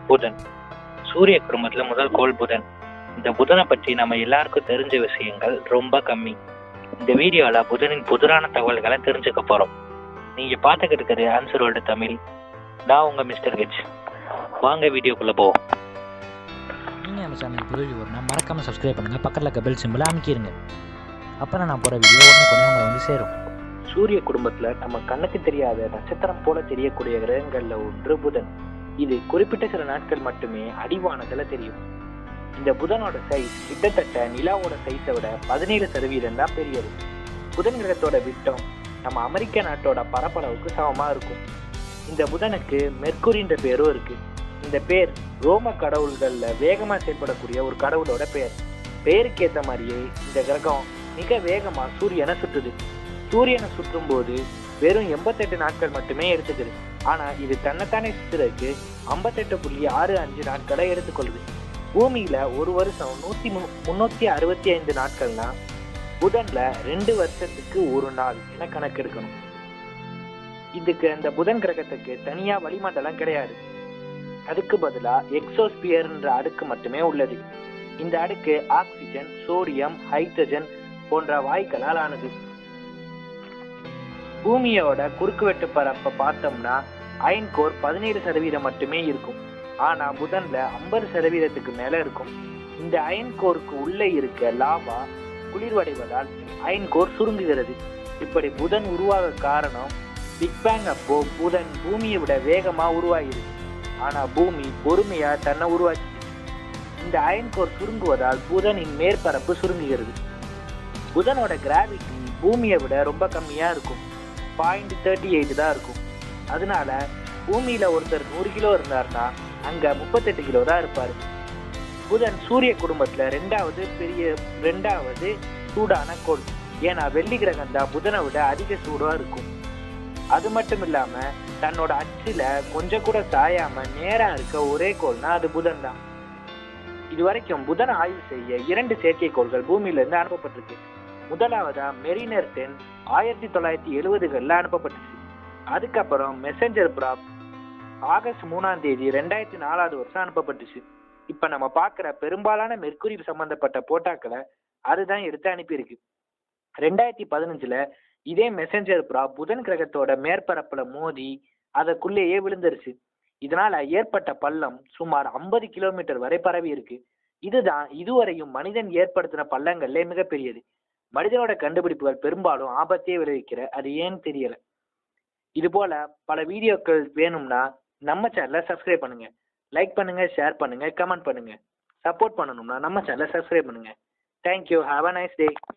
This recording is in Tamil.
புதன். சூரிய குடும்பத்துல முதல் கோள் புதன். இந்த புதனை பற்றி நம்ம எல்லாருக்கும் தெரிஞ்ச விஷயங்கள் ரொம்ப கம்மி. இந்த வீடியோல புதனின் புதிரான தகவல்களை தெரிஞ்சுக்க போறோம். நீங்க பார்த்துக்கிட்டு இருக்கிறது ஆன்சர் வேர்ல்டு தமிழ். நான் உங்க மிஸ்டர் ஹெச். வாங்க வீடியோக்குள்ள போவோம். நீங்கள் நம்ம சேனலுக்கு புது வியூவர்னா மறக்காமல் சப்ஸ்கிரைப் பண்ணுங்கள், பக்கத்தில் இருக்க பெல் சிம்பிளை அமைக்கிருங்க. அப்போ நான் போகிற வீடியோ உடனே உங்களை வந்து சேரும். சூரிய குடும்பத்துல நம்ம கண்ணுக்கு தெரியாத நட்சத்திரம் போல தெரியக்கூடிய கிரகங்கள்ல ஒன்று புதன். இது குறிப்பிட்ட சில நாட்கள் மட்டுமே அடிவானத்துல தெரியும். இந்த புதனோட சைஸ் கிட்டத்தட்ட நிலாவோட சைஸை விட 17% தான் பெரியது. புதன் கிரகத்தோட விட்டம் நம்ம அமெரிக்க நாட்டோட பரப்பளவுக்கு சமமா இருக்கும். இந்த புதனுக்கு மெர்க்குரின்ற பேரும் இருக்கு. இந்த பேர் ரோம கடவுள்கள்ல வேகமா செயல்படக்கூடிய ஒரு கடவுளோட பெயர். பெயருக்கு ஏற்ற மாதிரியே இந்த கிரகம் மிக வேகமா சூரியனை சுற்றுது. சூரியனை சுற்றும் போது வெறும் 88 நாட்கள் மட்டுமே எடுத்துக்குது. ஆனா இது தன்னைத்தானே சுற்றுறதுக்கு 58.65 நாட்களை எடுத்துக்கொள்ளுது. பூமியில ஒரு வருஷம் 365 நாட்கள்னா புதன்ல 2 வருஷத்துக்கு ஒரு நாள் என கணக்கெடுக்கணும். இதுக்கு அந்த புதன் கிரகத்துக்கு தனியா வளிமண்டலம் கிடையாது. அதுக்கு பதிலா எக்ஸோஸ்பியர்ன்ற அடுக்கு மட்டுமே உள்ளது. இந்த அடுக்கு ஆக்சிஜன், சோடியம், ஹைட்ரஜன் போன்ற வாயுக்களால் ஆனது. பூமியோட குறுக்குவெட்டு பரப்ப பார்த்தோம்னா அயன் கோர் 17% மட்டுமே இருக்கும். ஆனா புதன்ல 50%க்கு மேல இருக்கும். இந்த அயன் கோருக்கு உள்ளே இருக்க லாவா குளிர்வடைவதால் அயன் கோர் சுருங்குகிறது. இப்படி புதன் உருவாக காரணம் பிக் பேங் அப்போ புதன் பூமியை விட வேகமா உருவாகிருக்கு. ஆனா பூமி பொறுமையா தன்னை உருவாக்கி. இந்த அயன் கோர் சுருங்குவதால் புதனின் மேற்பரப்பு சுருங்குகிறது. புதனோட கிராவிட்டி பூமியை விட ரொம்ப கம்மியா இருக்கும். 0.38 தான் இருக்கும். அதனால பூமியில ஒருத்தர் 100 கிலோ இருந்தாருன்னா அங்க 38 கிலோ தான் இருப்பாரு. புதன் சூரிய குடும்பத்துல ரெண்டாவது சூடான கோள். ஏன்னா வெள்ளி கிரகம் தான் புதனை விட அதிக சூடா இருக்கும். அது மட்டும் இல்லாம தன்னோட அச்சுல கொஞ்சம் கூட சாயாம நேரா இருக்க ஒரே கோள்னா அது புதன் தான். இதுவரைக்கும் புதனை ஆய்வு செய்ய 2 செயற்கைக்கோள்கள் பூமியில இருந்து அனுப்பப்பட்டிருக்கு. முதலாவதா மெரினர் 10 1970களில் அனுப்பப்பட்டுச்சு. அதுக்கப்புறம் மெசஞ்சர் பிராப் ஆகஸ்ட் 3ஆம் தேதி 2004 அனுப்பப்பட்டுச்சு. இப்ப நம்ம பார்க்குற பெரும்பாலான மெர்க்குரி சம்பந்தப்பட்ட போட்டாக்களை அதுதான் எடுத்து அனுப்பியிருக்கு. 2015 இதே மெசஞ்சர் பிராப் புதன் கிரகத்தோட மேற்பரப்புல மோதி அதற்குள்ளேயே விழுந்துருச்சு. இதனால ஏற்பட்ட பள்ளம் சுமார் 50 கிலோமீட்டர் வரை பரவி இருக்கு. இதுதான் இதுவரையும் மனிதன் ஏற்படுத்தின பள்ளங்கள்ல மிகப்பெரியது. மனிதனோட கண்டுபிடிப்புகள் பெரும்பாலும் ஆபத்தையே விளைவிக்கிற, அது ஏன்னு தெரியல. இது போல பல வீடியோக்கள் வேணும்னா நம்ம சேனலை சப்ஸ்கிரைப் பண்ணுங்க, லைக் பண்ணுங்க, ஷேர் பண்ணுங்க, கமெண்ட் பண்ணுங்க. சப்போர்ட் பண்ணணும்னா நம்ம சேனலை சப்ஸ்கிரைப் பண்ணுங்க. Thank you. Have a nice day.